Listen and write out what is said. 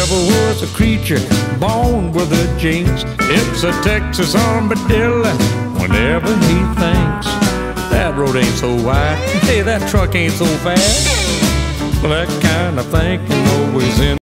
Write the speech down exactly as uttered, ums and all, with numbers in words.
never was a creature born with a jinx. It's a Texas armadillo whenever he thinks. That road ain't so wide, hey, that truck ain't so fast. Well, that kind of thinking always in